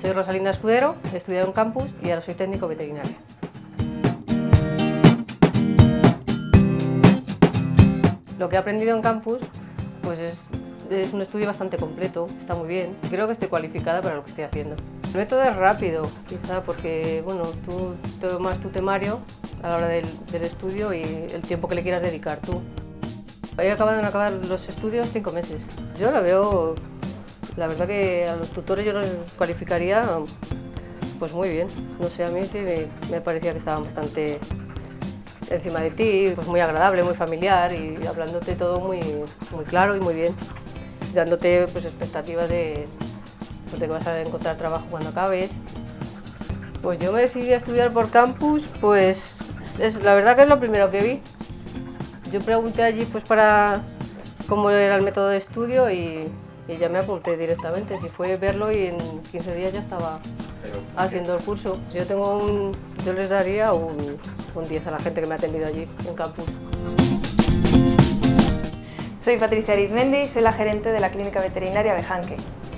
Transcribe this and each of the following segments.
Soy Rosalinda Escudero, he estudiado en campus y ahora soy técnico veterinario. Lo que he aprendido en campus pues es un estudio bastante completo, está muy bien. Creo que estoy cualificada para lo que estoy haciendo. El método es rápido, quizá porque bueno, tú tomas tu temario a la hora del estudio y el tiempo que le quieras dedicar tú. He acabado de acabar los estudios 5 meses. Yo lo veo, la verdad que a los tutores yo los cualificaría pues muy bien. No sé, a mí sí me parecía que estaban bastante encima de ti, pues muy agradable, muy familiar y hablándote todo muy claro y muy bien, dándote pues expectativas de que vas a encontrar trabajo cuando acabes. Pues yo me decidí a estudiar por campus, pues la verdad que es lo primero que vi. Yo pregunté allí pues para cómo era el método de estudio y ya me apunté directamente. Si fue verlo y en 15 días ya estaba haciendo el curso. Yo les daría un 10 a la gente que me ha atendido allí en campus. Soy Patricia Arizmendi, soy la gerente de la Clínica Veterinaria Bejanque.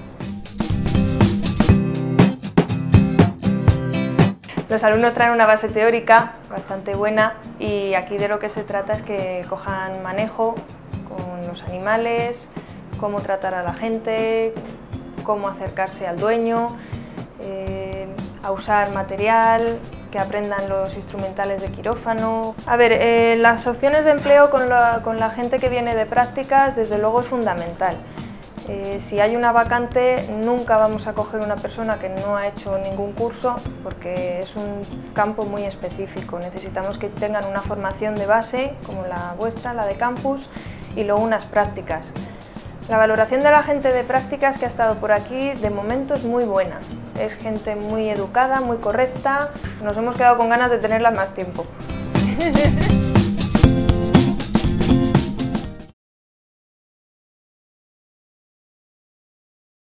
Los alumnos traen una base teórica bastante buena y aquí de lo que se trata es que cojan manejo con los animales, cómo tratar a la gente, cómo acercarse al dueño, a usar material, que aprendan los instrumentales de quirófano. A ver, las opciones de empleo con la gente que viene de prácticas desde luego es fundamental. Si hay una vacante, nunca vamos a coger una persona que no ha hecho ningún curso porque es un campo muy específico. Necesitamos que tengan una formación de base, como la vuestra, la de campus, y luego unas prácticas. La valoración de la gente de prácticas que ha estado por aquí, de momento, es muy buena. Es gente muy educada, muy correcta. Nos hemos quedado con ganas de tenerla más tiempo.